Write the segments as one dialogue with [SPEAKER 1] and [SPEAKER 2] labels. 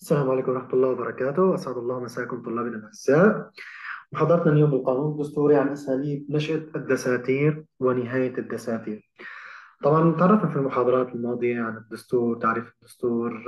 [SPEAKER 1] السلام عليكم ورحمة الله وبركاته، أسعد الله مساكم طلابنا الأعزاء. محاضرتنا اليوم بالقانون الدستوري عن أساليب نشأة الدساتير ونهاية الدساتير. طبعا تعرفنا في المحاضرات الماضية عن الدستور، تعريف الدستور،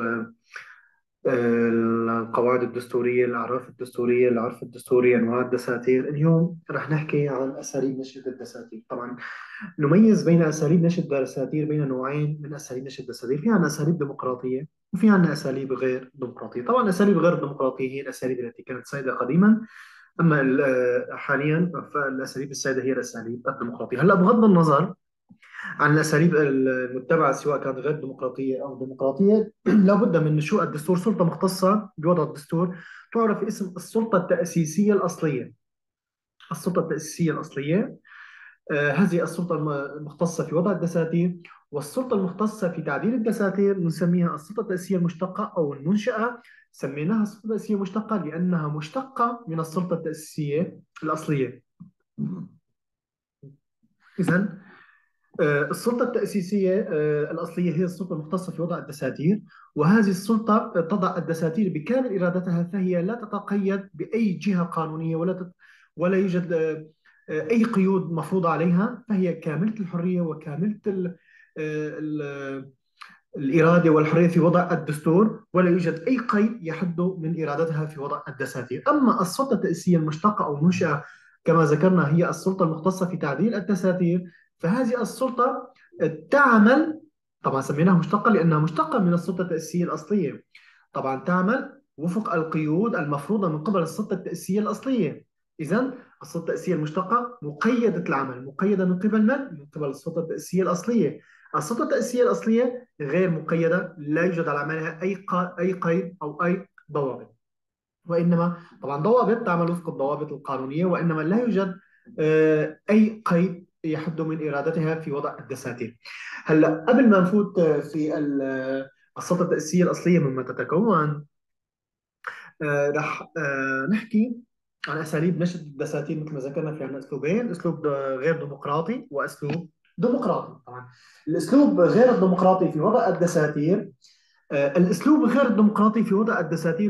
[SPEAKER 1] القواعد الدستورية، الأعراف الدستورية، العرف الدستوري، أنواع الدساتير. اليوم رح نحكي عن أساليب نشأة الدساتير. طبعا نميز بين أساليب نشر الدساتير بين نوعين من أساليب نشر الدساتير، في عندنا أساليب ديمقراطية وفي عندنا أساليب غير ديمقراطية. طبعا الأساليب غير الديمقراطية هي الأساليب التي كانت سائدة قديما، أما حاليا فالأساليب السائدة هي الأساليب الديمقراطية. هلا بغض النظر عن الأساليب المتبعة سواء كانت غير ديمقراطية أو ديمقراطية لابد من نشوء الدستور سلطة مختصة بوضع الدستور تعرف باسم السلطة التأسيسية الأصلية. السلطة التأسيسية الأصلية هذه السلطة المختصة في وضع الدساتير، والسلطة المختصة في تعديل الدساتير نسميها السلطة التأسيسية المشتقة أو المنشأة. سميناها السلطة التأسيسية المشتقة لأنها مشتقة من السلطة التأسيسية الأصلية. إذن السلطة التأسيسية الأصلية هي السلطة المختصة في وضع الدساتير، وهذه السلطة تضع الدساتير بكامل إرادتها، فهي لا تتقيد بأي جهة قانونية ولا يوجد أي قيود مفروضة عليها، فهي كاملة الحرية وكاملة ال- الإرادة والحرية في وضع الدستور، ولا يوجد أي قيد يحد من إرادتها في وضع الدساتير. أما السلطة التأسيسية المشتقة أو المنشأة كما ذكرنا هي السلطة المختصة في تعديل الدساتير، فهذه السلطة تعمل، طبعا سميناها مشتقة لأنها مشتقة من السلطة التأسيسية الأصلية، طبعا تعمل وفق القيود المفروضة من قبل السلطة التأسيسية الأصلية. إذن السلطة التأسيسية المشتقة مقيدة العمل، مقيدة من قبل من؟ من قبل السلطة التأسيسية الأصلية. السلطة التأسيسية الأصلية غير مقيدة، لا يوجد على عملها أي قيد أو أي ضوابط، وإنما طبعا ضوابط تعمل وفق الضوابط القانونية، وإنما لا يوجد أي قيد يحد من إرادتها في وضع الدساتير. هلا قبل ما نفوت في السلطة التأسيسية الأصلية مما تتكون، رح نحكي عن أساليب نشر الدساتير. مثل ما ذكرنا في عندنا أسلوبين، أسلوب غير ديمقراطي وأسلوب ديمقراطي. طبعا الأسلوب غير الديمقراطي في وضع الدساتير، الأسلوب غير الديمقراطي في وضع الدساتير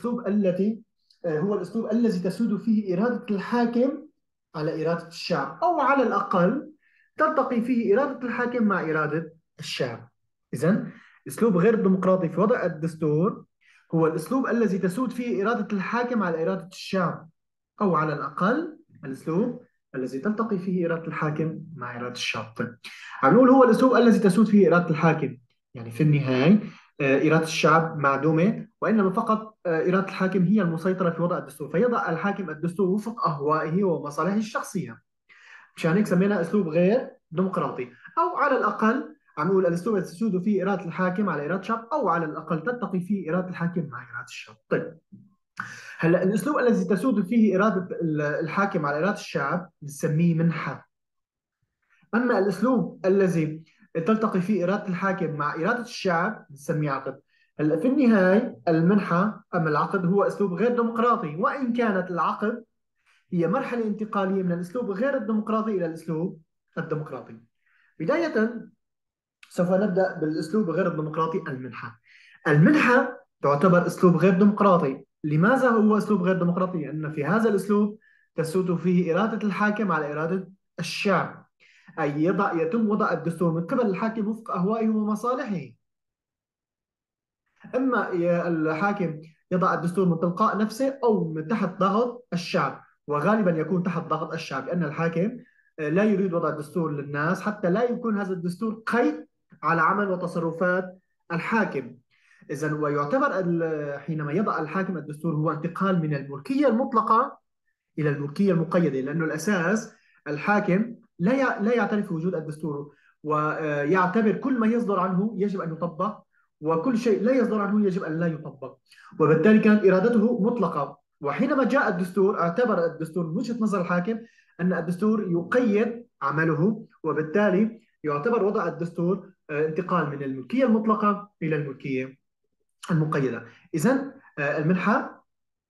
[SPEAKER 1] هو الأسلوب الذي تسود فيه إرادة الحاكم على إرادة الشعب، أو على الأقل تلتقي فيه إرادة الحاكم مع إرادة الشعب. إذن أسلوب غير الديمقراطي في وضع الدستور هو الأسلوب الذي تسود فيه إرادة الحاكم على إرادة الشعب، أو على الأقل الأسلوب الذي تلتقي فيه إرادة الحاكم مع إرادة الشعب. طيب، عم نقول هو الأسلوب الذي تسود فيه إرادة الحاكم، يعني في النهاية إرادة الشعب معدومة، وإنما فقط إرادة الحاكم هي المسيطرة في وضع الدستور، فيضع الحاكم الدستور وفق أهوائه ومصالحه الشخصية. مشان هيك سمينا أسلوب غير ديمقراطي، أو على الأقل عم نقول الأسلوب الذي تسود فيه إرادة الحاكم على إرادة الشعب، أو على الأقل تلتقي فيه إرادة الحاكم مع إرادة الشعب. طيب، هلا الأسلوب الذي تسود فيه إرادة الحاكم على إرادة الشعب بنسميه منحة. أما الأسلوب الذي تلتقي فيه إرادة الحاكم مع إرادة الشعب بنسميه عقد. هلا في النهاية المنحة أما العقد هو أسلوب غير ديمقراطي، وإن كانت العقد هي مرحلة انتقالية من الأسلوب غير الديمقراطي إلى الأسلوب الديمقراطي. بداية سوف نبدأ بالأسلوب غير الديمقراطي، المنحة. المنحة تعتبر أسلوب غير ديمقراطي. لماذا هو أسلوب غير ديمقراطي؟ لأن في هذا الأسلوب تسود فيه إرادة الحاكم على إرادة الشعب، أي يتم وضع الدستور من قبل الحاكم وفق أهوائه ومصالحه. إما الحاكم يضع الدستور من تلقاء نفسه أو من تحت ضغط الشعب، وغالبا يكون تحت ضغط الشعب، لأن الحاكم لا يريد وضع الدستور للناس حتى لا يكون هذا الدستور قيد على عمل وتصرفات الحاكم. إذا ويعتبر حينما يضع الحاكم الدستور هو انتقال من الملكية المطلقة إلى الملكية المقيدة، لأنه الأساس الحاكم لا يعترف بوجود الدستور، ويعتبر كل ما يصدر عنه يجب أن يطبق، وكل شيء لا يصدر عنه يجب أن لا يطبق، وبالتالي كانت إرادته مطلقة. وحينما جاء الدستور اعتبر الدستور من وجهة نظر الحاكم أن الدستور يقيد عمله، وبالتالي يعتبر وضع الدستور انتقال من الملكية المطلقة إلى الملكية المقيدة. إذن المنحة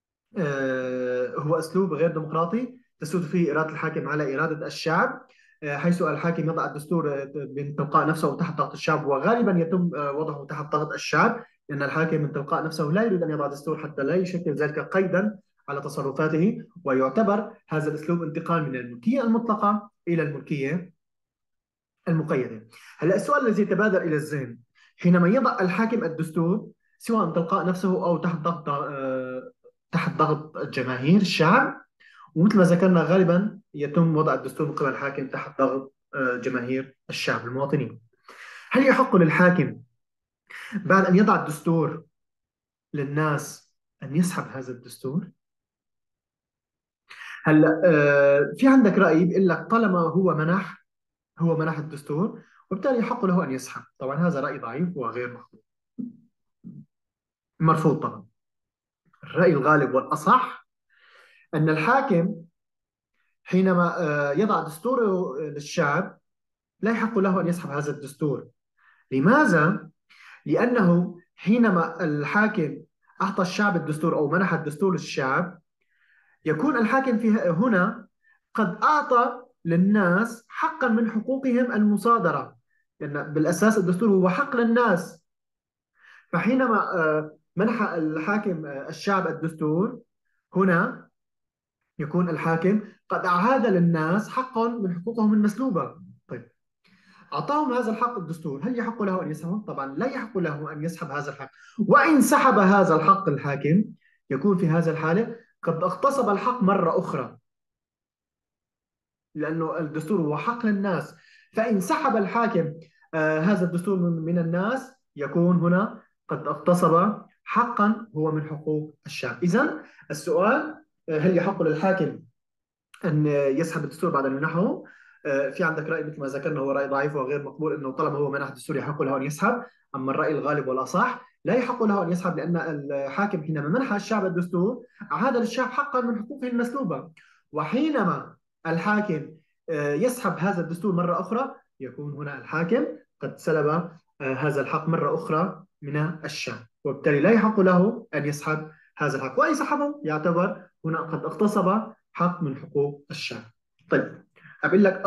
[SPEAKER 1] هو أسلوب غير ديمقراطي تسود فيه إرادة الحاكم على إرادة الشعب، حيث الحاكم يضع الدستور من تلقاء نفسه تحت ضغط الشعب، وغالبا يتم وضعه تحت ضغط الشعب، لأن الحاكم من تلقاء نفسه لا يريد أن يضع دستور حتى لا يشكل ذلك قيدا على تصرفاته، ويعتبر هذا الأسلوب انتقال من الملكية المطلقة إلى الملكية المقيدة. هلا السؤال الذي يتبادر إلى الذهن حينما يضع الحاكم الدستور، سواء تلقاء نفسه أو تحت ضغط تحت ضغط جماهير الشعب، ومثل ما ذكرنا غالبا يتم وضع الدستور من قبل الحاكم تحت ضغط جماهير الشعب المواطنين. هل يحق للحاكم بعد أن يضع الدستور للناس أن يسحب هذا الدستور؟ هلا في عندك رأي بيقول لك طالما هو منح الدستور، وبالتالي يحق له أن يسحب. طبعا هذا رأي ضعيف وغير مرفوض طبعا. الرأي الغالب والأصح أن الحاكم حينما يضع دستوره للشعب لا يحق له أن يسحب هذا الدستور. لماذا؟ لأنه حينما الحاكم أعطى الشعب الدستور أو منح الدستور للشعب، يكون الحاكم في هنا قد أعطى للناس حقا من حقوقهم المصادرة، لأن بالأساس الدستور هو حق للناس. فحينما منح الحاكم الشعب الدستور، هنا يكون الحاكم قد أعاد للناس حقا من حقوقهم المسلوبة. طيب، أعطاهم هذا الحق الدستور، هل يحق له أن يسحبه؟ طبعا لا يحق له أن يسحب هذا الحق. وإن سحب هذا الحق الحاكم، يكون في هذا الحالة قد اغتصب الحق مرة أخرى، لأنه الدستور هو حق للناس. فإن سحب الحاكم هذا الدستور من الناس، يكون هنا قد اغتصب حقا هو من حقوق الشعب. إذن السؤال هل يحق للحاكم أن يسحب الدستور بعد أن منحه؟ في عندك رأي مثل ما ذكرنا هو رأي ضعيف وغير مقبول، أنه طالما هو منح الدستور يحق له أن يسحب. أما الرأي الغالب والأصح لا يحق له أن يسحب، لأن الحاكم حينما منح الشعب الدستور أعاد للشعب حقا من حقوقه المسلوبة. وحينما الحاكم يسحب هذا الدستور مرة أخرى، يكون هنا الحاكم قد سلب هذا الحق مرة أخرى من الشعب، وبالتالي لا يحق له أن يسحب هذا الحق. وإن سحبه يعتبر هنا قد اغتصب حق من حقوق الشعب. طيب، أقول لك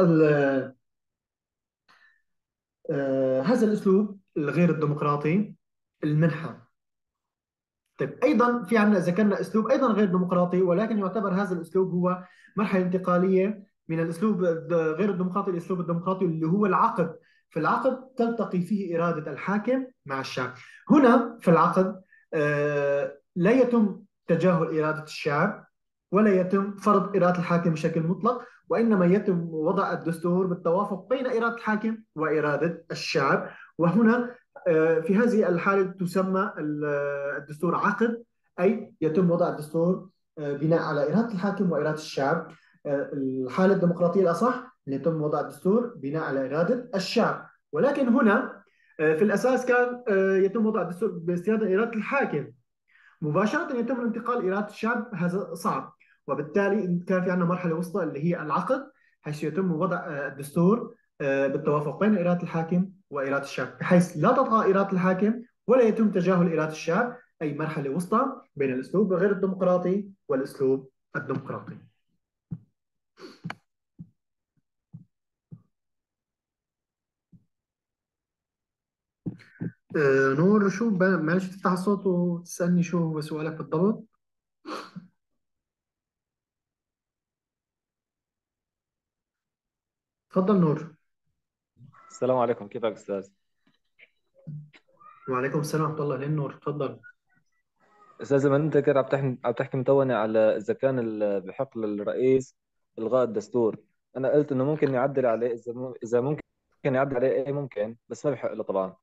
[SPEAKER 1] هذا الأسلوب الغير الديمقراطي، المنحة. طيب، أيضا في عندنا ذكرنا أسلوب أيضا غير ديمقراطي، ولكن يعتبر هذا الأسلوب هو مرحلة انتقالية من الأسلوب غير الديمقراطي للأسلوب الديمقراطي، اللي هو العقد. في العقد تلتقي فيه إرادة الحاكم مع الشعب. هنا في العقد لا يتم تجاهل إرادة الشعب، ولا يتم فرض إرادة الحاكم بشكل مطلق، وإنما يتم وضع الدستور بالتوافق بين إرادة الحاكم وإرادة الشعب. وهنا في هذه الحالة تسمى الدستور عقد، أي يتم وضع الدستور بناء على إرادة الحاكم وإرادة الشعب. الحالة الديمقراطية الأصح أن يتم وضع الدستور بناء على إرادة الشعب. ولكن هنا في الأساس كان يتم وضع الدستور باستناد إرادة الحاكم مباشرة، يتم الانتقال إلى إرادة الشعب، هذا صعب. وبالتالي كان في عندنا مرحلة وسطى اللي هي العقد، حيث يتم وضع الدستور بالتوافق بين إرادة الحاكم وإرادة الشعب، بحيث لا تطغى إرادة الحاكم ولا يتم تجاهل إرادة الشعب، أي مرحلة وسطى بين الأسلوب الغير الديمقراطي والأسلوب الديمقراطي. نور، شو معلش تفتح الصوت وتسألني شو هو سؤالك بالضبط؟ تفضل نور.
[SPEAKER 2] السلام عليكم، كيفك أستاذ؟
[SPEAKER 1] وعليكم السلام ورحمة الله. لين نور، تفضل.
[SPEAKER 2] أستاذ، زي ما أنت كده عم تحكي متونة على إذا كان بحق للرئيس إلغاء الدستور. أنا قلت إنه ممكن يعدل عليه، إذا ممكن يعدل عليه، إيه ممكن، بس ما بحق له طبعا.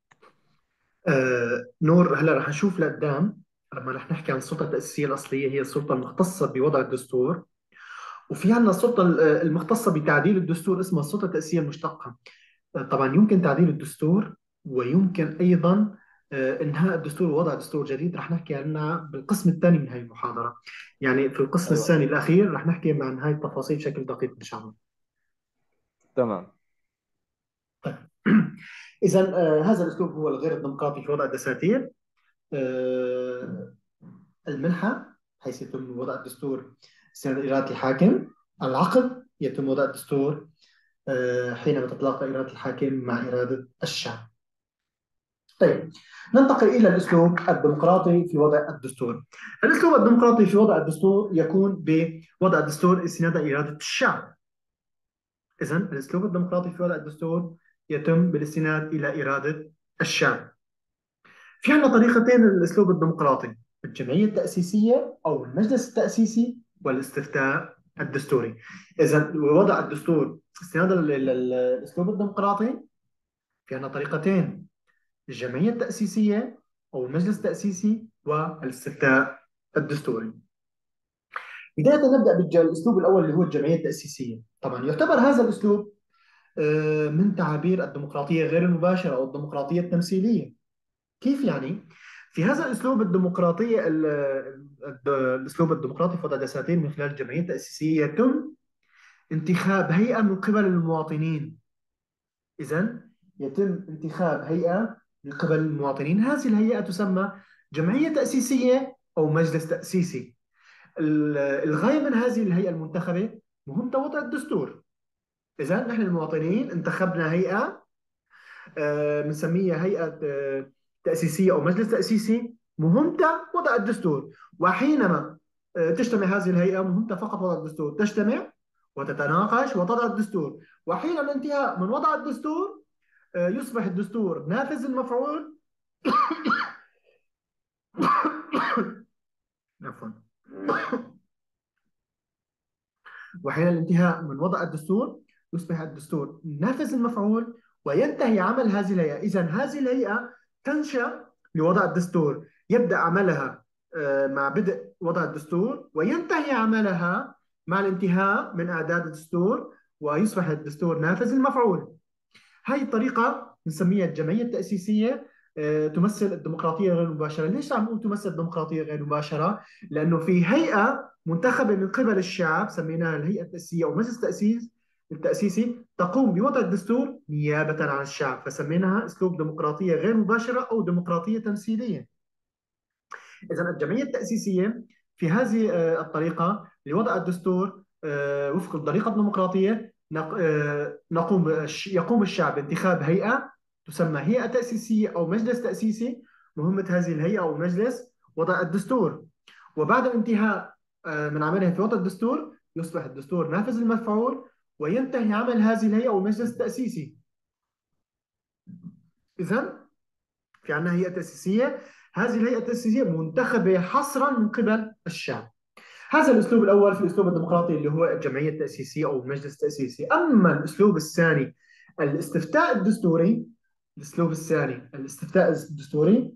[SPEAKER 1] نور، هلا رح نشوف لقدام لما رح نحكي عن السلطة التأسيسية الأصلية، هي السلطة المختصة بوضع الدستور. وفي عندنا السلطة المختصة بتعديل الدستور، اسمها السلطة التأسيسية المشتقة. طبعا يمكن تعديل الدستور، ويمكن أيضا إنهاء الدستور ووضع دستور جديد. رح نحكي عنها بالقسم الثاني من هذه المحاضرة، يعني في القسم
[SPEAKER 2] أيوة،
[SPEAKER 1] الثاني الأخير رح نحكي عن هاي التفاصيل بشكل دقيق إن شاء الله.
[SPEAKER 2] تمام.
[SPEAKER 1] طيب إذا هذا الأسلوب هو الغير الديمقراطي في وضع الدساتير. آه، المنحة حيث يتم وضع الدستور استناد إرادة الحاكم. العقد يتم وضع الدستور حينما تتلاقى إرادة الحاكم مع إرادة الشعب. طيب، ننتقل إلى الأسلوب الديمقراطي في وضع الدستور. الأسلوب الديمقراطي في وضع الدستور يكون بوضع الدستور استناد إرادة الشعب. إذن الأسلوب الديمقراطي في وضع الدستور يتم بالاستناد إلى إرادة الشعب. في عندنا طريقتين للأسلوب الديمقراطي: الجمعية التأسيسية أو المجلس التأسيسي والاستفتاء الدستوري. إذا وضع الدستور استنادا للأسلوب الديمقراطي في عندنا طريقتين: الجمعية التأسيسية أو المجلس التأسيسي والاستفتاء الدستوري. بداية نبدأ بالأسلوب الأول اللي هو الجمعية التأسيسية. طبعا يعتبر هذا الأسلوب من تعابير الديمقراطية غير المباشرة أو الديمقراطية التمثيلية. كيف يعني؟ في هذا الأسلوب الديمقراطية الأسلوب الديمقراطي في وضع دساتير من خلال الجمعية التأسيسية يتم انتخاب هيئة من قبل المواطنين. إذن يتم انتخاب هيئة من قبل المواطنين، هذه الهيئة تسمى جمعية تأسيسية أو مجلس تأسيسي. الغاية من هذه الهيئة المنتخبة مهمة وضع الدستور. إذن نحن المواطنين انتخبنا هيئة بنسميها هيئة تأسيسية أو مجلس تأسيسي مهمتها وضع الدستور. وحينما تجتمع هذه الهيئة مهمتها فقط وضع الدستور، تجتمع وتتناقش وتضع الدستور. وحين الانتهاء من وضع الدستور يصبح الدستور نافذ المفعول. عفوا. وحين الانتهاء من وضع الدستور يصبح الدستور نافذ المفعول وينتهي عمل هذه الهيئة. إذا هذه الهيئة تنشأ لوضع الدستور، يبدأ عملها مع بدء وضع الدستور، وينتهي عملها مع الانتهاء من إعداد الدستور، ويصبح الدستور نافذ المفعول. هاي الطريقة بنسميها الجمعية التأسيسية. تمثل الديمقراطية غير المباشرة. ليش عم نقول تمثل الديمقراطية غير المباشرة؟ لأنه في هيئة منتخبة من قبل الشعب سميناها الهيئة التأسيسية أو مجلس التأسيسي تقوم بوضع الدستور نيابة عن الشعب، فسميناها أسلوب ديمقراطية غير مباشرة أو ديمقراطية تمثيلية. إذا الجمعية التأسيسية في هذه الطريقة لوضع الدستور وفق الطريقة الديمقراطية يقوم الشعب بانتخاب هيئة تسمى هيئة تأسيسية أو مجلس تأسيسي. مهمة هذه الهيئة أو المجلس وضع الدستور. وبعد الانتهاء من عملها في وضع الدستور يصبح الدستور نافذ المفعول وينتهي عمل هذه الهيئة أو المجلس التأسيسي. إذا في عندنا هيئة تأسيسية، هذه الهيئة التأسيسية منتخبة حصرا من قبل الشعب. هذا الأسلوب الأول في الأسلوب الديمقراطي اللي هو الجمعية التأسيسية أو المجلس التأسيسي. أما الأسلوب الثاني الاستفتاء الدستوري، الأسلوب الثاني الاستفتاء الدستوري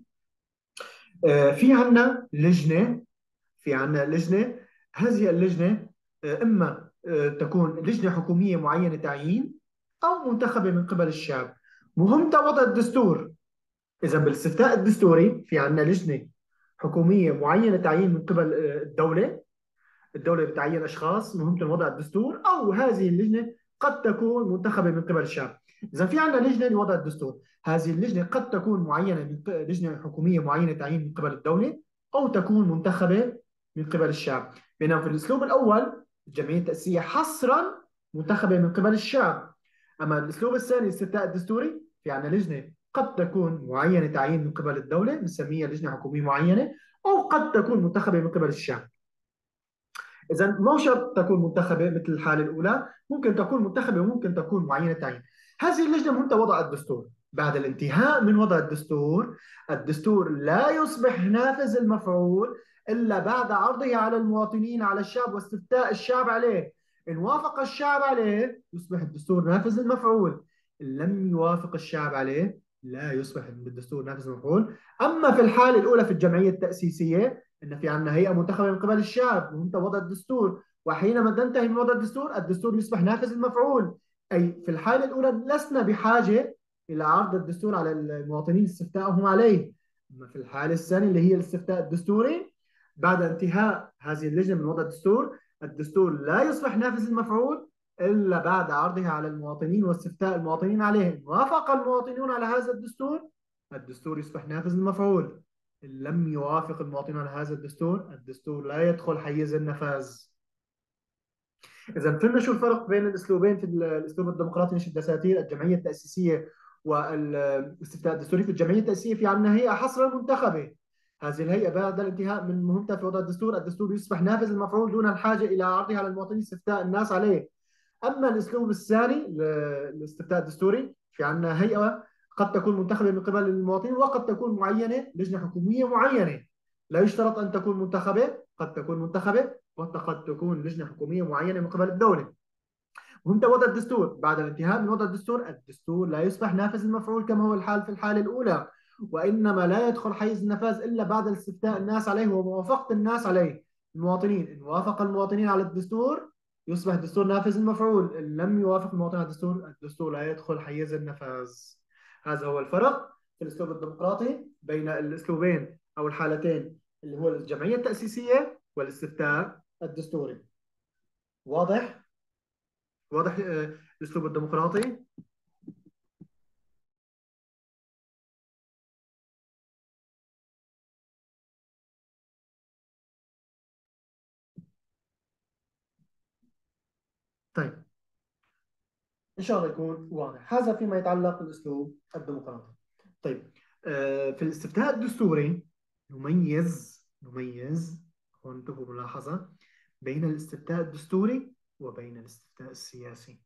[SPEAKER 1] في عندنا لجنة. في عندنا لجنة، هذه اللجنة إما تكون لجنة حكومية معينة تعيين أو منتخبة من قبل الشعب، مهمتها وضع الدستور. إذا بالاستفتاء الدستوري في عندنا لجنة حكومية معينة تعيين من قبل الدولة. الدولة بتعين أشخاص مهمتهم وضع الدستور، أو هذه اللجنة قد تكون منتخبة من قبل الشعب. إذا في عندنا لجنة لوضع الدستور، هذه اللجنة قد تكون معينة من لجنة حكومية معينة تعيين من قبل الدولة، أو تكون منتخبة من قبل الشعب. بينما في الأسلوب الأول الجمعية التأسيسية حصرا منتخبة من قبل الشعب. أما الأسلوب الثاني الاستفتاء الدستوري في عندنا لجنة قد تكون معينة تعيين من قبل الدولة بنسميها لجنة حكومية معينة، أو قد تكون منتخبة من قبل الشعب. إذا مو شرط تكون منتخبة مثل الحالة الأولى، ممكن تكون منتخبة وممكن تكون معينة تعيين. هذه اللجنة مهمتها وضع الدستور. بعد الانتهاء من وضع الدستور، الدستور لا يصبح نافذ المفعول إلا بعد عرضه على المواطنين على الشعب واستفتاء الشعب عليه. إن وافق الشعب عليه يصبح الدستور نافذ المفعول، إن لم يوافق الشعب عليه لا يصبح الدستور نافذ المفعول. أما في الحالة الأولى في الجمعية التأسيسية ان في عندنا هيئه منتخبه من قبل الشعب وانت وضع الدستور، وحينما تنتهي من وضع الدستور الدستور يصبح نافذ المفعول. اي في الحاله الاولى لسنا بحاجه الى عرض الدستور على المواطنين استفتائهم عليه. اما في الحاله الثانيه اللي هي الاستفتاء الدستوري، بعد انتهاء هذه اللجنه من وضع الدستور، الدستور لا يصبح نافذ المفعول الا بعد عرضه على المواطنين واستفتاء المواطنين عليه. وافق المواطنون على هذا الدستور، الدستور يصبح نافذ المفعول. إن لم يوافق المواطنون على هذا الدستور، الدستور لا يدخل حيز النفاذ. إذا فهمنا شو الفرق بين الأسلوبين في الأسلوب الديمقراطي نشر الدساتير: الجمعية التأسيسية والاستفتاء الدستوري. في الجمعية التأسيسية في عندنا هيئة حصرا منتخبة. هذه الهيئة بعد الانتهاء من مهمتها في وضع الدستور، الدستور يصبح نافذ المفعول دون الحاجة إلى عرضه على المواطنين استفتاء الناس عليه. أما الأسلوب الثاني للاستفتاء الدستوري، في عندنا هيئة قد تكون منتخبة من قبل المواطنين وقد تكون معينة، لجنة حكومية معينة. لا يشترط أن تكون منتخبة، قد تكون منتخبة وقد تكون لجنة حكومية معينة من قبل الدولة. مهمة وضع الدستور، بعد الانتهاء من وضع الدستور، الدستور لا يصبح نافذ المفعول كما هو الحال في الحالة الأولى، وإنما لا يدخل حيز النفاذ إلا بعد استفتاء الناس عليه وموافقة الناس عليه، المواطنين. إن وافق المواطنين على الدستور يصبح الدستور نافذ المفعول، إن لم يوافق المواطنين على الدستور، الدستور لا يدخل حيز النفاذ. هذا هو الفرق في الأسلوب الديمقراطي بين الأسلوبين أو الحالتين، اللي هو الجمعية التأسيسية والاستفتاء الدستوري. واضح؟ واضح الأسلوب الديمقراطي؟ طيب، إن شاء الله يكون واضح. هذا فيما يتعلق بالأسلوب الديمقراطي. طيب، في الاستفتاء الدستوري نميز هون انتبهوا ملاحظة بين الاستفتاء الدستوري وبين الاستفتاء السياسي.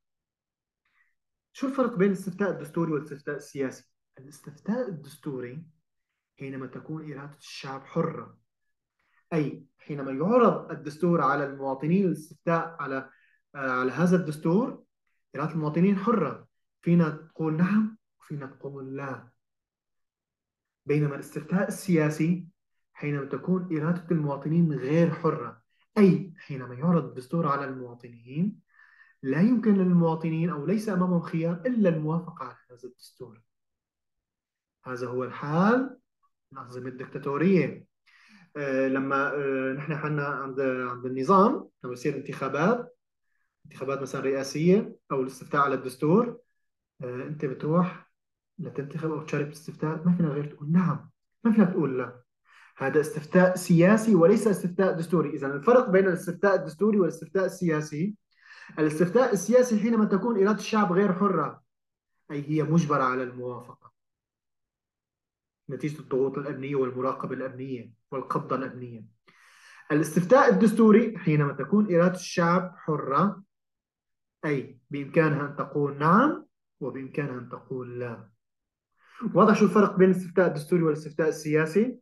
[SPEAKER 1] شو الفرق بين الاستفتاء الدستوري والاستفتاء السياسي؟ الاستفتاء الدستوري حينما تكون إرادة الشعب حرة، أي حينما يعرض الدستور على المواطنين للاستفتاء على هذا الدستور، إرادة المواطنين حرة، فينا تقول نعم وفينا تقول لا. بينما الاستفتاء السياسي حينما تكون إرادة المواطنين غير حرة، أي حينما يعرض الدستور على المواطنين لا يمكن للمواطنين أو ليس أمامهم خيار إلا الموافقة على هذا الدستور. هذا هو الحال الأنظمة الدكتاتورية. لما نحن حنا عند النظام، لما يصير انتخابات مثلا رئاسية أو الاستفتاء على الدستور، أنت بتروح لتنتخب أو تشارك بالاستفتاء، ما فينا غير تقول نعم، ما فينا تقول لا. هذا استفتاء سياسي وليس استفتاء دستوري. إذا الفرق بين الاستفتاء الدستوري والاستفتاء السياسي، الاستفتاء السياسي حينما تكون إرادة الشعب غير حرة، أي هي مجبرة على الموافقة نتيجة الضغوط الأمنية والمراقبة الأمنية والقبضة الأمنية. الاستفتاء الدستوري حينما تكون إرادة الشعب حرة، أي بإمكانها أن تقول نعم وبإمكانها أن تقول لا. واضح شو الفرق بين الاستفتاء الدستوري والاستفتاء السياسي؟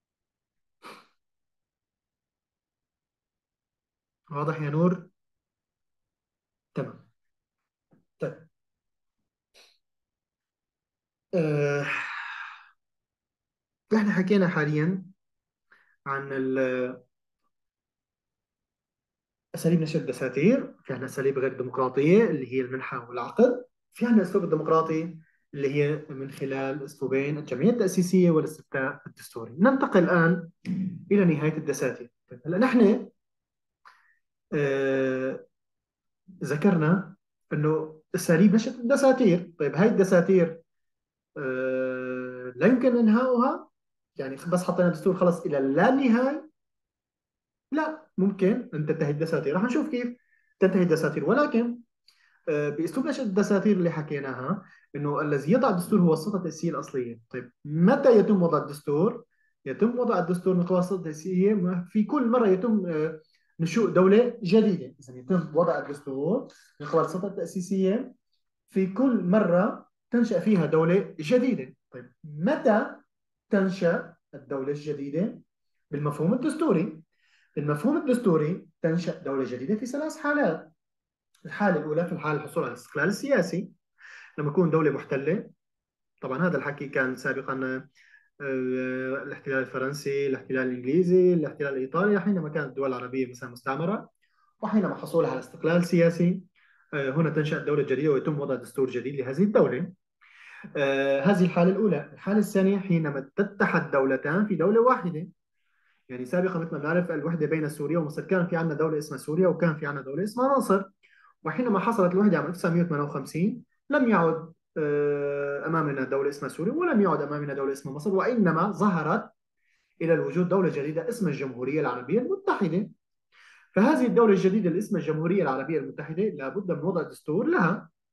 [SPEAKER 1] واضح يا نور؟ تمام. طيب، أه... احنا حكينا حاليا عن أساليب نشر الدساتير. في عندنا أساليب غير ديمقراطية اللي هي المنحة والعقد. في عندنا الأسلوب الديمقراطي اللي هي من خلال أسلوبين، الجمعية التأسيسية والاستفتاء الدستوري. ننتقل الآن إلى نهاية الدساتير. طيب، هلا نحن آه ذكرنا انه اساليب نشر الدساتير. طيب، هاي الدساتير لا يمكن انهاؤها، يعني بس حطينا دستور خلص الى اللا نهايه؟ لا، ممكن ان تنتهي الدساتير. رح نشوف كيف تنتهي الدساتير، ولكن باسلوب نشر الدساتير اللي حكيناها انه الذي يضع الدستور هو السلطه التاسيسيه الاصليه. طيب، متى يتم وضع الدستور؟ يتم وضع الدستور من قبل السلطه التاسيسيه في كل مره يتم نشوء دوله جديده. اذا يتم وضع الدستور من قبل السلطه التاسيسيه في كل مره تنشا فيها دوله جديده. طيب، متى تنشا الدوله الجديده؟ بالمفهوم الدستوري. بالمفهوم الدستوري تنشا دوله جديده في ثلاث حالات. الحالة الأولى في حال الحصول على الاستقلال السياسي، لما يكون دولة محتلة. طبعا هذا الحكي كان سابقا الاحتلال الفرنسي، الاحتلال الإنجليزي، الاحتلال الإيطالي، حينما كانت الدول العربية مثلا مستعمرة. وحينما حصولها على استقلال سياسي، هنا تنشأ دولة جديدة ويتم وضع دستور جديد لهذه الدولة. هذه الحالة الأولى. الحالة الثانية حينما تتحد دولتان في دولة واحدة. يعني سابقا مثل ما بنعرف الوحدة بين سوريا ومصر، كان في عندنا دولة اسمها سوريا وكان في عندنا دولة اسمها مصر. وحينما حصلت الوحدة عام 1958 لم يعد أمامنا دولة اسمها سوريا ولم يعد أمامنا دولة اسمها مصر، وإنما ظهرت إلى الوجود دولة جديدة اسمها الجمهورية العربية المتحدة. فهذه الدولة الجديدة اللي اسمها الجمهورية العربية المتحدة لابد من وضع دستور لها.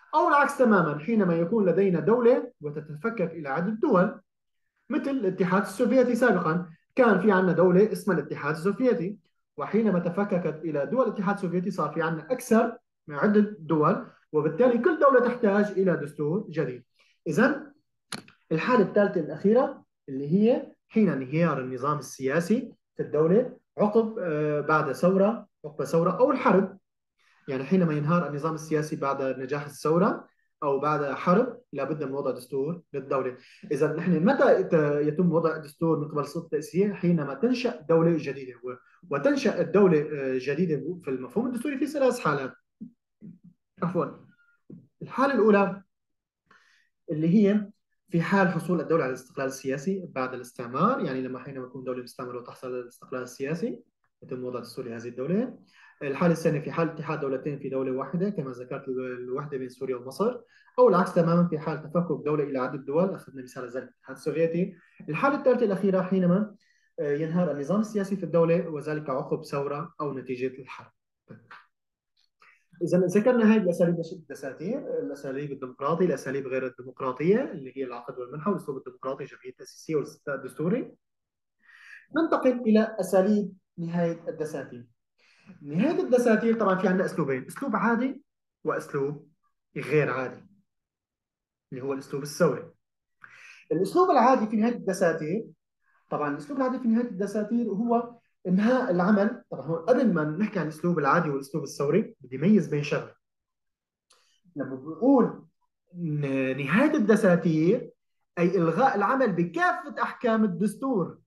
[SPEAKER 1] أو العكس تماما، حينما يكون لدينا دولة وتتفكك إلى عدة دول، مثل الاتحاد السوفيتي سابقا. كان في عندنا دولة اسمها الاتحاد السوفيتي، وحينما تفككت إلى دول الاتحاد السوفيتي صار في عندنا أكثر من عدة دول، وبالتالي كل دولة تحتاج إلى دستور جديد. إذا الحالة الثالثة الأخيرة اللي هي حين انهيار النظام السياسي في الدولة عقب بعد ثورة، عقب ثورة أو الحرب. يعني حينما ينهار النظام السياسي بعد نجاح الثورة أو بعد حرب، لابد من وضع دستور للدولة. إذا نحن متى يتم وضع دستور من قبل السلطة التأسيسية؟ حينما تنشأ دولة جديدة. وتنشأ الدولة جديدة في المفهوم الدستوري في ثلاث حالات. عفوا، الحالة الأولى اللي هي في حال حصول الدولة على الاستقلال السياسي بعد الاستعمار، يعني لما حينما تكون دولة مستعمرة وتحصل على الاستقلال السياسي يتم وضع دستور لهذه الدولة. الحالة الثانية في حال اتحاد دولتين في دولة واحدة كما ذكرت، الوحدة بين سوريا ومصر. أو العكس تماما في حال تفكك دولة إلى عدة دول، أخذنا مثال ذلك الاتحاد السوفيتي. الحالة الثالثة الأخيرة حينما ينهار النظام السياسي في الدولة، وذلك عقب ثورة أو نتيجة الحرب. إذا ذكرنا هذه الأساليب الدساتير، الأساليب الديمقراطية، الأساليب غير الديمقراطية اللي هي العقد والمنحة والأسلوب الديمقراطي، الجمعية التأسيسية والاستفتاء الدستوري. ننتقل إلى أساليب نهاية الدساتير. نهاية الدساتير طبعا في عندنا أسلوبين، أسلوب عادي وأسلوب غير عادي، اللي هو الأسلوب الثوري. الأسلوب العادي في نهاية الدساتير، طبعا الأسلوب العادي في نهاية الدساتير هو إنهاء العمل. طبعا هو قبل ما نحكي عن الأسلوب العادي والأسلوب الثوري بدي أميز بين شغله. لما بقول نهاية الدساتير أي إلغاء العمل بكافة أحكام الدستور،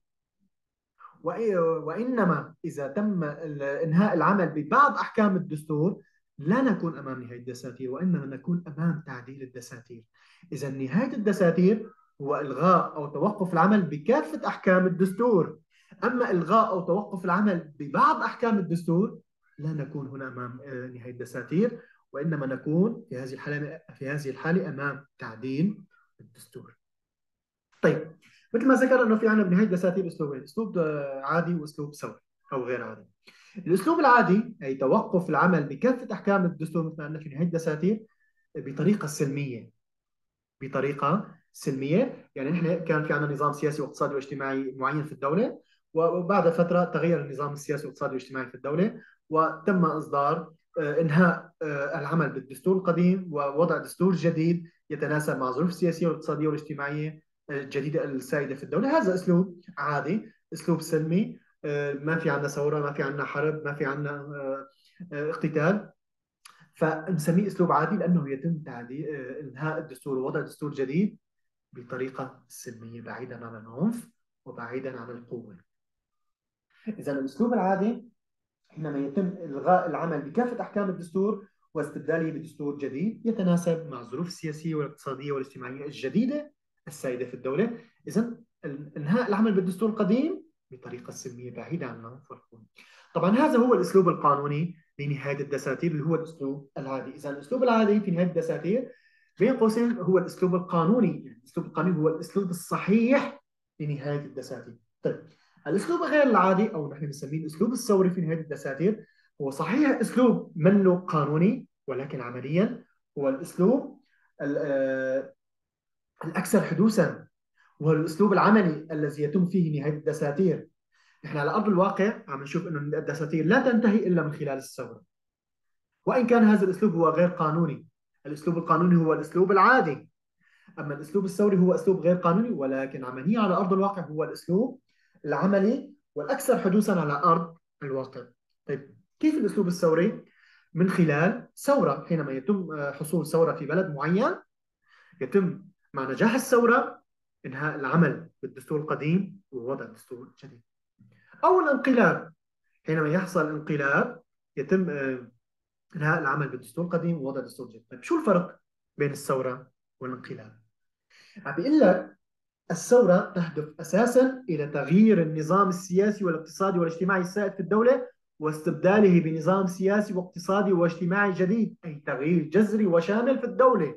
[SPEAKER 1] وإنما إذا تم إنهاء العمل ببعض أحكام الدستور لا نكون أمام نهاية الدساتير، وإنما نكون أمام تعديل الدساتير. إذا نهاية الدساتير هو إلغاء أو توقف العمل بكافة أحكام الدستور. أما إلغاء أو توقف العمل ببعض أحكام الدستور لا نكون هنا أمام نهاية الدساتير، وإنما نكون في هذه الحالة أمام تعديل الدستور. طيب، مثل ما ذكر انه في عندنا بنهايه دساتير اسلوبين، اسلوب عادي واسلوب ثوري او غير عادي. الاسلوب العادي اي توقف العمل بكافه احكام الدستور مثل ما قلنا في نهايه الدساتير بطريقه سلميه. بطريقه سلميه، يعني نحن كان في عندنا نظام سياسي واقتصادي واجتماعي معين في الدوله، وبعد فتره تغير النظام السياسي والاقتصادي والاجتماعي في الدوله، وتم اصدار انهاء العمل بالدستور القديم ووضع دستور جديد يتناسب مع الظروف السياسيه والاقتصاديه والاجتماعيه الجديده السائده في الدوله. هذا اسلوب عادي، اسلوب سلمي، ما في عندنا ثوره، ما في عندنا حرب، ما في عندنا اقتتال. فنسميه اسلوب عادي لانه يتم تعديل انهاء الدستور ووضع دستور جديد بطريقه سلميه بعيدا عن العنف وبعيدا عن القوه. اذا الاسلوب العادي حينما يتم الغاء العمل بكافه احكام الدستور واستبداله بدستور جديد يتناسب مع الظروف السياسيه والاقتصاديه والاجتماعيه الجديده السائده في الدوله. اذا انهاء العمل بالدستور القديم بطريقه سلميه بعيده عن العنف والقوه. طبعا هذا هو الاسلوب القانوني لنهايه الدساتير اللي هو الاسلوب العادي. اذا الاسلوب العادي في نهايه الدساتير بين قوسين هو الاسلوب القانوني، يعني الاسلوب القانوني هو الاسلوب الصحيح لنهايه الدساتير. طيب، الاسلوب غير العادي او نحن بنسميه الاسلوب الثوري في نهايه الدساتير هو صحيح اسلوب منه قانوني، ولكن عمليا هو الاسلوب الاكثر حدوثا، وهو الاسلوب العملي الذي يتم فيه نهايه الدساتير. نحن على ارض الواقع عم نشوف انه الدساتير لا تنتهي الا من خلال الثوره، وان كان هذا الاسلوب هو غير قانوني. الاسلوب القانوني هو الاسلوب العادي، اما الاسلوب الثوري هو اسلوب غير قانوني، ولكن عمليا على ارض الواقع هو الاسلوب العملي والاكثر حدوثا على ارض الواقع. طيب، كيف الاسلوب الثوري؟ من خلال ثوره. حينما يتم حصول ثوره في بلد معين يتم مع نجاح الثوره انهاء العمل بالدستور القديم ووضع دستور جديد. او الانقلاب، حينما يحصل انقلاب يتم انهاء العمل بالدستور القديم ووضع دستور جديد. طيب، شو الفرق بين الثوره والانقلاب؟ عم بيقول لك الثورة تهدف أساسا إلى تغيير النظام السياسي والاقتصادي والاجتماعي السائد في الدولة واستبداله بنظام سياسي واقتصادي واجتماعي جديد، أي تغيير جذري وشامل في الدولة.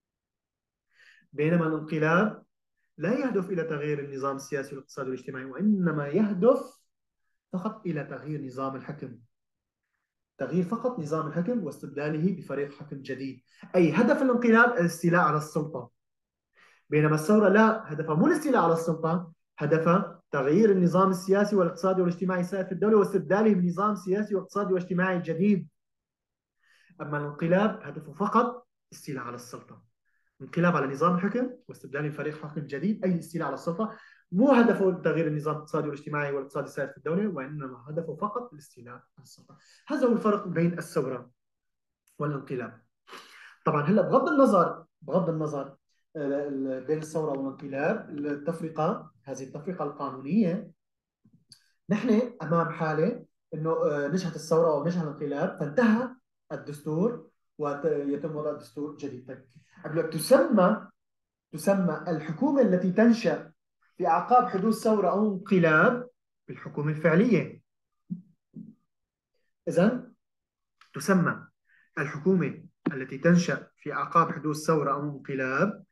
[SPEAKER 1] بينما الانقلاب لا يهدف إلى تغيير النظام السياسي والاقتصادي والاجتماعي، وإنما يهدف فقط إلى تغيير نظام الحكم، تغيير فقط نظام الحكم واستبداله بفريق حكم جديد. أي هدف الانقلاب الاستيلاء على السلطة، بينما الثورة لا، هدفها مو الاستيلاء على السلطة، هدفها تغيير النظام السياسي والاقتصادي والاجتماعي السائد في الدولة واستبداله بنظام سياسي واقتصادي واجتماعي جديد. أما الانقلاب هدفه فقط استيلاء على السلطة، انقلاب على نظام الحكم واستبدال فريق حكم جديد، أي الاستيلاء على السلطة. مو هدفه تغيير النظام الاقتصادي والاجتماعي والاقتصادي السائد في الدولة، وإنما هدفه فقط الاستيلاء على السلطة. هذا هو الفرق بين الثورة والانقلاب. طبعا هلا بغض النظر بين الثورة والانقلاب، التفرقة، هذه التفرقة القانونية، نحن أمام حالة أنه نجحت الثورة أو نجح الانقلاب فانتهى الدستور ويتم وضع دستور جديد. طيب أقول لك تسمى الحكومة التي تنشأ في أعقاب حدوث ثورة أو انقلاب بالحكومة الفعلية. إذن تسمى الحكومة التي تنشأ في أعقاب حدوث ثورة أو انقلاب،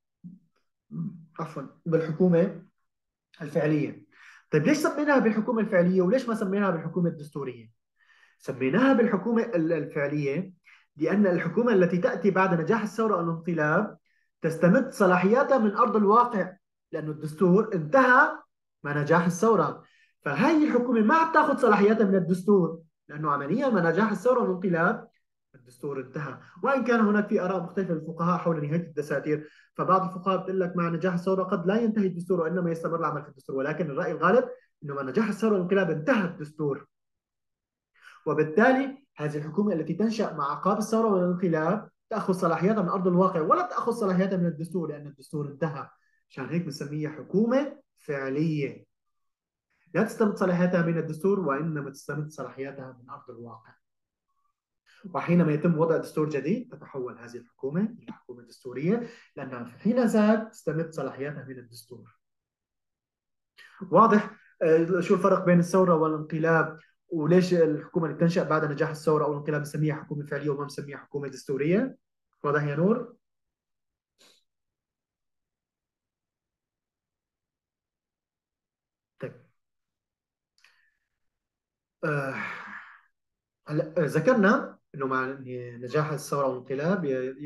[SPEAKER 1] عفوا، بالحكومة الفعلية. طيب ليش سميناها بالحكومة الفعلية وليش ما سميناها بالحكومة الدستورية؟ سميناها بالحكومة الفعلية لأن الحكومة التي تأتي بعد نجاح الثورة أو الانقلاب تستمد صلاحياتها من أرض الواقع، لأن الدستور انتهى مع نجاح الثورة. فهي الحكومة ما عم تاخذ صلاحياتها من الدستور، لأنه عمليا مع نجاح الثورة والانقلاب الدستور انتهى. وإن كان هناك في آراء مختلفة للفقهاء حول نهاية الدساتير، فبعض الفقهاء بتقول لك مع نجاح الثورة قد لا ينتهي الدستور وإنما يستمر العمل في الدستور، ولكن الرأي الغالب أنه مع نجاح الثورة والانقلاب انتهى الدستور. وبالتالي هذه الحكومة التي تنشأ مع عقاب الثورة والانقلاب تأخذ صلاحياتها من أرض الواقع ولا تأخذ صلاحياتها من الدستور، لأن الدستور انتهى. عشان هيك بنسميها حكومة فعلية، لا تستمد صلاحياتها من الدستور وإنما تستمد صلاحياتها من أرض الواقع. وحينما يتم وضع دستور جديد تتحول هذه الحكومة إلى حكومة دستورية، لأنها حين ذاك تستمد صلاحياتها من الدستور. واضح شو الفرق بين الثورة والانقلاب، وليش الحكومة اللي تنشأ بعد نجاح الثورة أو الانقلاب نسميها حكومة فعلية وما نسميها حكومة دستورية؟ واضح يا نور؟ طيب آه، هلا ذكرنا انه مع نجاح الثوره والانقلاب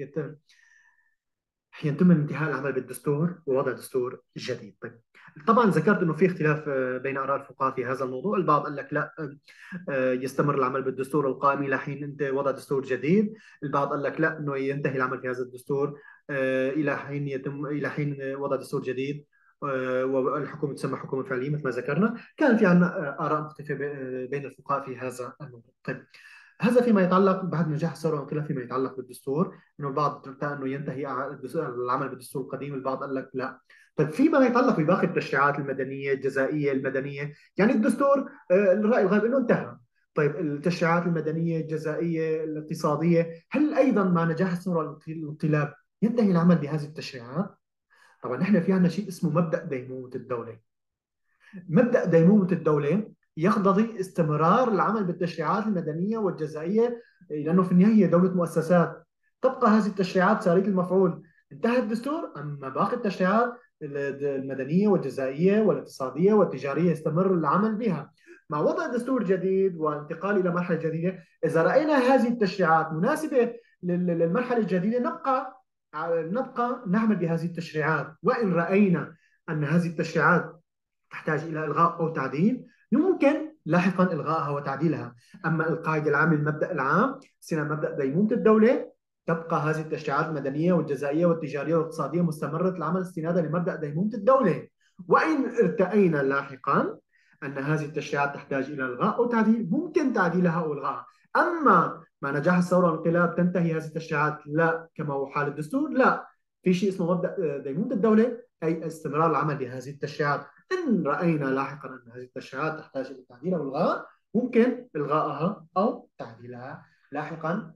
[SPEAKER 1] يتم انتهاء العمل بالدستور ووضع دستور جديد. طيب طبعا ذكرت انه في اختلاف بين اراء الفقهاء في هذا الموضوع. البعض قال لك لا، يستمر العمل بالدستور القائم الى حين انت وضع دستور جديد. البعض قال لك لا، انه ينتهي العمل في هذا الدستور الى حين وضع دستور جديد، والحكومه تسمى حكومه فعليه مثل ما ذكرنا. كان في عندنا اراء مختلفه بين الفقهاء في هذا الموضوع. طيب هذا فيما يتعلق بعد نجاح الثوره والانقلاب فيما يتعلق بالدستور، انه البعض ارتأى انه ينتهي العمل بالدستور القديم، البعض قال لك لا. طيب فيما يتعلق بباقي التشريعات المدنيه الجزائيه المدنيه، يعني الدستور الراي الغالب انه انتهى. طيب التشريعات المدنيه الجزائيه الاقتصاديه، هل ايضا مع نجاح الثوره والانقلاب ينتهي العمل بهذه التشريعات؟ طبعا نحن في عندنا شيء اسمه مبدا ديمومه الدوله. مبدأ ديمومة الدولة يقتضي استمرار العمل بالتشريعات المدنية والجزائية، لأنه في النهاية هي دولة مؤسسات، تبقى هذه التشريعات سارية المفعول. انتهى الدستور، أما باقي التشريعات المدنية والجزائية والاقتصادية والتجارية يستمر العمل بها. مع وضع دستور جديد وانتقال إلى مرحلة جديدة، إذا رأينا هذه التشريعات مناسبة للمرحلة الجديدة نبقى نعمل بهذه التشريعات. وإن رأينا أن هذه التشريعات تحتاج إلى إلغاء أو تعديل، يمكن لاحقا إلغائها وتعديلها. أما القاعدة العامة، المبدأ العام سنة مبدأ ديمومة الدولة، تبقى هذه التشريعات المدنية والجزائية والتجارية والاقتصادية مستمرة العمل استنادا لمبدأ ديمومة الدولة. وإن ارتأينا لاحقا أن هذه التشريعات تحتاج إلى إلغاء أو تعديل، ممكن تعديلها أو إلغائها. أما مع نجاح الثورة والانقلاب تنتهي هذه التشريعات؟ لا، كما هو حال الدستور، لا، في شيء اسمه مبدأ ديمومة الدولة، أي استمرار العمل بهذه التشريعات. إن رأينا لاحقا أن هذه التشريعات تحتاج إلى تعديل أو إلغاء، ممكن إلغائها أو تعديلها لاحقا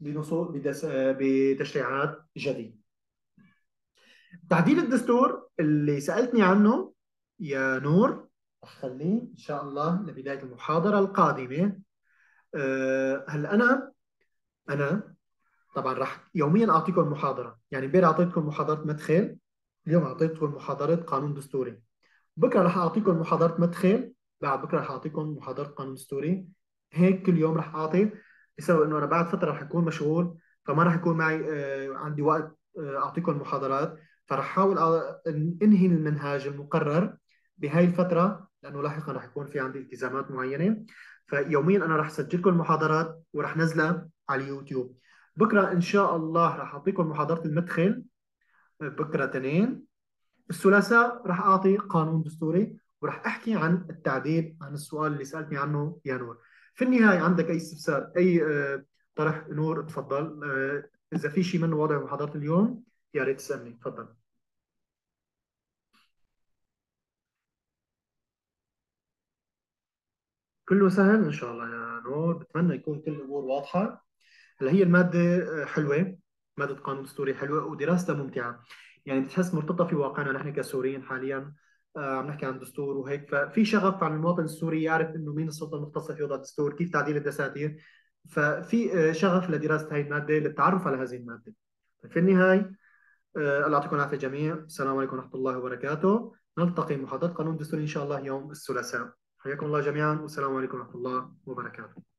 [SPEAKER 1] بتشريعات جديدة. تعديل الدستور اللي سألتني عنه يا نور خليه إن شاء الله لبداية المحاضرة القادمة. هل أنا طبعا راح يوميا أعطيكم محاضرة، يعني امبارح أعطيتكم محاضرة مدخل، اليوم أعطيتكم محاضرة قانون دستوري، بكره راح اعطيكم محاضره مدخل، بعد بكره راح اعطيكم محاضره قانون دستوري. هيك كل يوم راح اعطي بسبب انه انا بعد فتره رح اكون مشغول، فما رح يكون معي عندي وقت اعطيكم المحاضرات. فرح احاول انهي المنهاج المقرر بهاي الفتره، لانه لاحقا رح يكون في عندي التزامات معينه. فيوميا انا رح اسجل لكم المحاضرات ورح نزلها على اليوتيوب. بكره ان شاء الله رح اعطيكم محاضره المدخل، بكره تنين. الثلاثاء راح أعطي قانون دستوري، وراح أحكي عن التعديل عن السؤال اللي سألتني عنه يا نور. في النهاية عندك أي استفسار، أي طرح؟ نور تفضل، إذا في شيء منه واضح بمحاضرة اليوم يا ريت تسألني، تفضل. كله سهل إن شاء الله يا نور، بتمنى يكون كل الأمور واضحة. هلا هي المادة حلوة، مادة قانون دستوري حلوة ودراستها ممتعة. يعني بتحس مرتبطة في واقعنا نحن كسوريين حاليا. عم نحكي عن دستور وهيك، ففي شغف عن المواطن السوري يعرف انه مين السلطة المختصة في وضع الدستور، كيف تعديل الدساتير. ففي شغف لدراسة هذه المادة، للتعرف على هذه المادة. في النهاية الله يعطيكم العافية جميعا، السلام عليكم ورحمة الله وبركاته. نلتقي محاضرة قانون دستوري إن شاء الله يوم الثلاثاء. حياكم الله جميعا، والسلام عليكم ورحمة الله وبركاته.